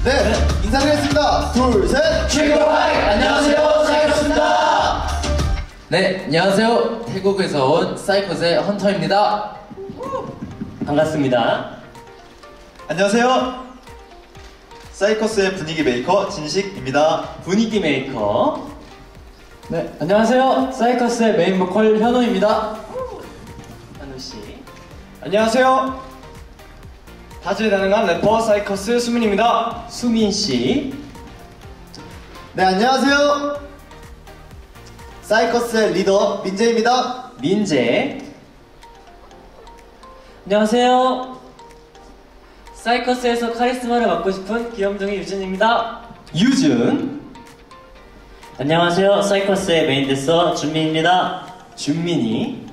네, 인사드리겠습니다. 둘, 셋. 슈가파이! 안녕하세요, 사이코스입니다. 네, 안녕하세요. 태국에서 온 사이코스의 헌터입니다. 반갑습니다. 안녕하세요. 사이코스의 분위기 메이커 진식입니다. 분위기 메이커. 네, 안녕하세요. 사이커스의 메인 보컬 현우입니다. 현우씨. 안녕하세요. 다재다능한 래퍼 사이커스 수민입니다. 수민씨. 네, 안녕하세요. 사이코스의 리더 민재입니다. 민재. 안녕하세요. 사이커스에서 카리스마를 맡고 싶은 귀염둥이 유진입니다. 유준. 안녕하세요. 사이커스의 메인 댄서 준민입니다. 준민이.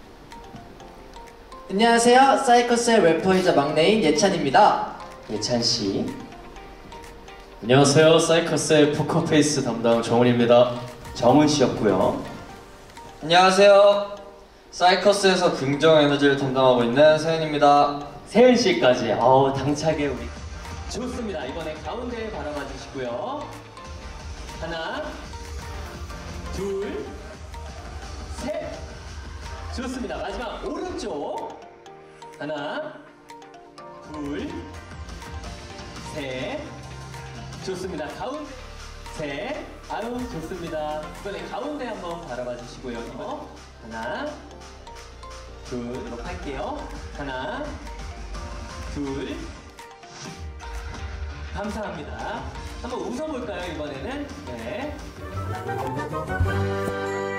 안녕하세요. 사이코스의 래퍼이자 막내인 예찬입니다. 예찬씨. 안녕하세요. 사이커스의 포커페이스 담당 정훈입니다. 정훈씨였고요. 안녕하세요. 사이커스에서 긍정 에너지를 담당하고 있는 세현입니다. 세은씨까지. 어우, 당차게 우리. 좋습니다. 이번에 가운데 바라봐 주시고요. 하나, 둘, 셋. 좋습니다. 마지막 오른쪽. 하나, 둘, 셋. 좋습니다. 가운데. 셋. 아유, 좋습니다. 이번에 가운데 한번 바라봐 주시고요. 이번 하나, 둘, 이렇게 할게요. 하나, 둘. 감사합니다. 한번 웃어볼까요, 이번에는? 네.